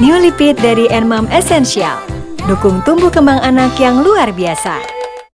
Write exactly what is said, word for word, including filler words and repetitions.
New Lipid dari Enmam Essential. Dukung tumbuh kembang anak yang luar biasa.